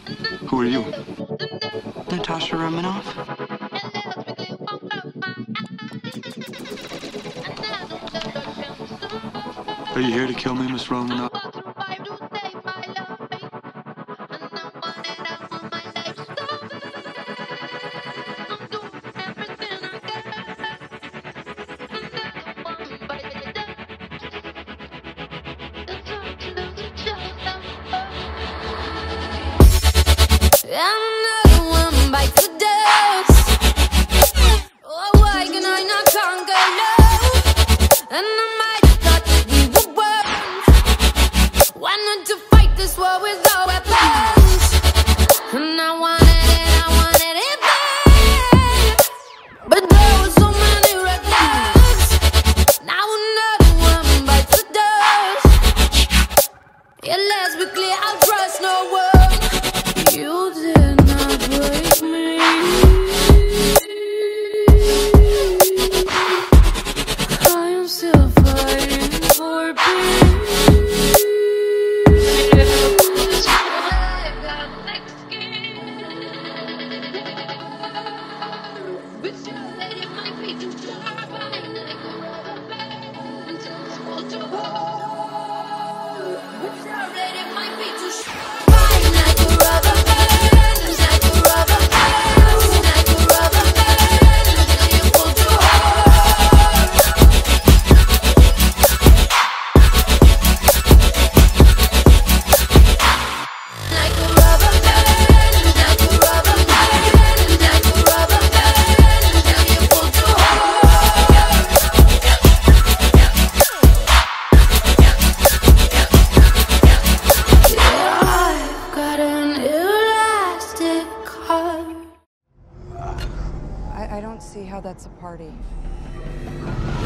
Who are you? Natasha Romanoff. Are you here to kill me, Miss Romanoff? Another one bites the dust. Oh, why can I not conquer love? And I might have thought that we were one. Why not to fight this war with our weapons? And I wanted it bad. But there were so many red flags. Now another one bites the dust. Yeah, let's be clear, I'll trust no one. You did not break me. I am still fighting for peace. I've got thick skin, but sure that it might be too sharp. I like a rubber band, impossible to hold. But sure that it might be too sharp. Like a rubber band, it's like a rubber band, it's like a rubber band, it's difficult to hold. Like a rubber band, it's like a rubber band, it's like a rubber band, it's difficult to hold. Yeah, I've got an elastic heart. I don't see how that's a party.